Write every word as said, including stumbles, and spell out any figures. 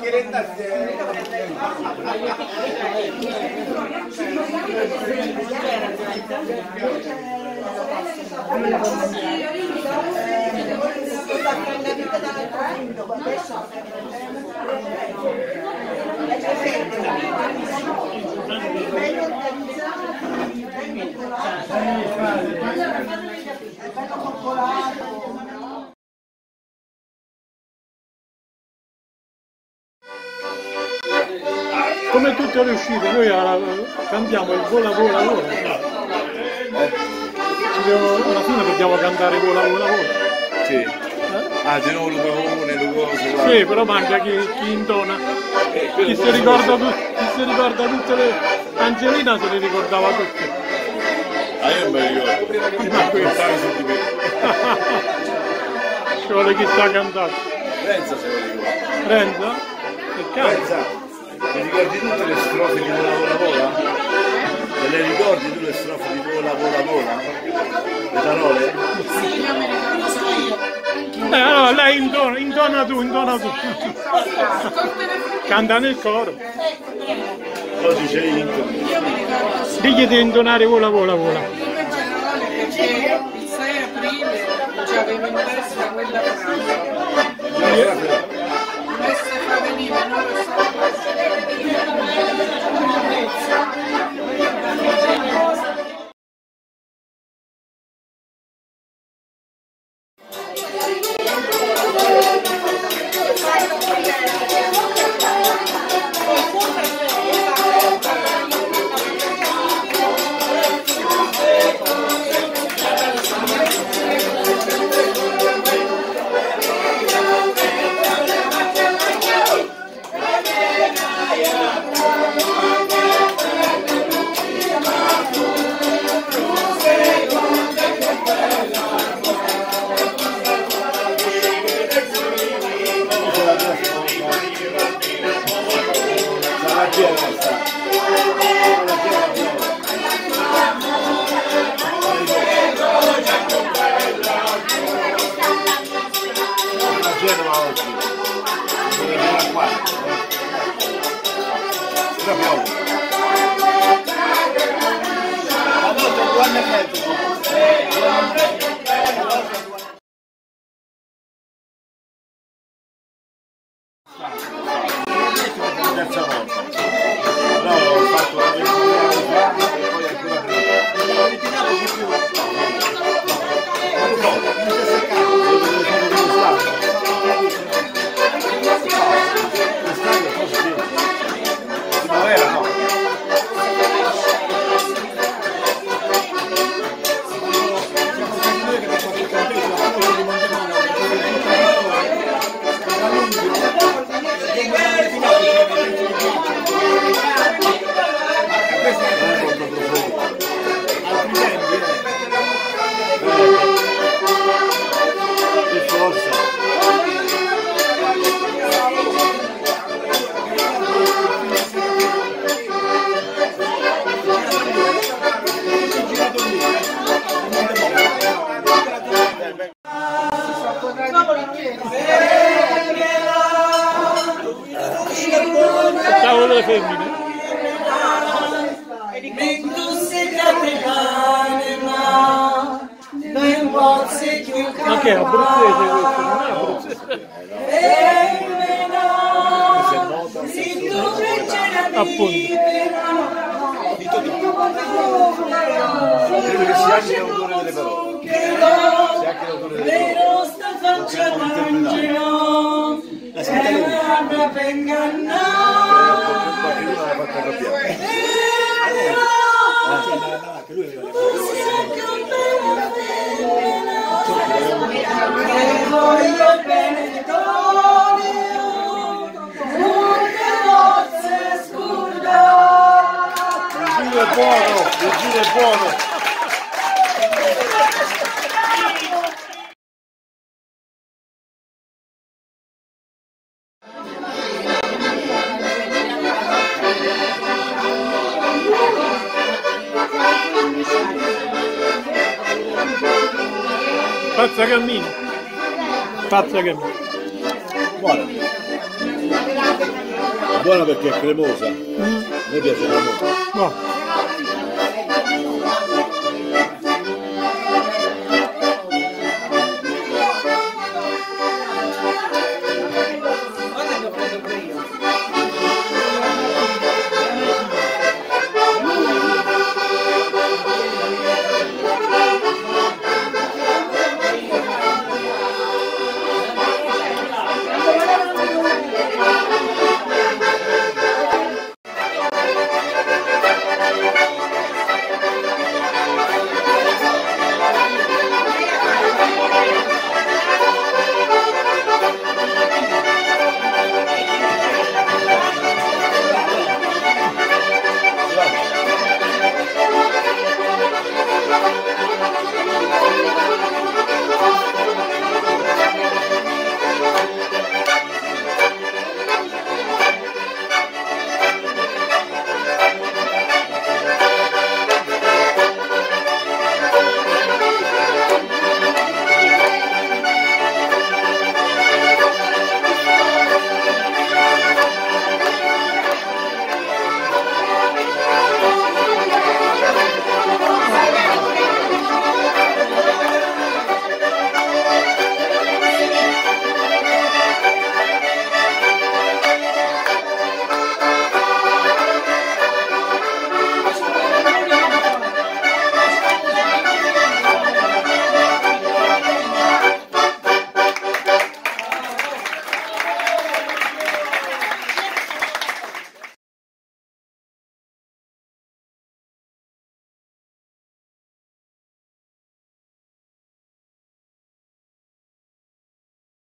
Come tutte le uscite, noi cantiamo il vola vola vola. Alla fine dobbiamo cantare vola vola vola. Sì. Eh? Ah, di nuovo lo comune, le cose. Sì, però manca chi, chi intona. Eh, chi, si ricorda, chi si ricorda tutte le. Angelina se le ricordava tutte. Ah, io non me le ricordo. Ma questo. Su di me. Ci vuole chi sta cantando. Renza se le ricorda. Renza? Che cazzo? Ti ricordi tutte le strofe di vola vola vola? Te le ricordi tu le strofe di vola vola vola? Le parole? Sì, io me le ricordo solo io. Eh, allora lei intona, intona tu, intona tu. Canta nel coro. Oggi c'è intona. Io mi ricordo solo. Digli di intonare vola vola vola. Io in generale perché il sei aprile ci avevo in testa quella frase. Queste fa venire, non lo so. Tavolo le femmine. Ma che è abruzzese questo? Non è abruzzese. Appunto. Credo che sia anche l'autore delle parole. Sia anche l'autore delle parole. La scritta lui. Qualche uno l'ha fatta arrabbiare. Anche lui aveva le il giro è buono, il giro è buono. Pazza cammino. Pazza cammino. Buono. Buona perché è cremosa. Mm. A me piace molto. No.